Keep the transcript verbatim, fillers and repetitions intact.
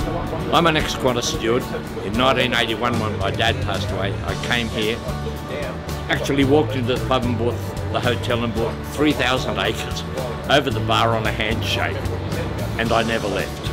I'm an ex-Qantas steward. In nineteen eighty-one, when my dad passed away, I came here, actually walked into the pub and bought the hotel and bought three thousand acres over the bar on a handshake, and I never left.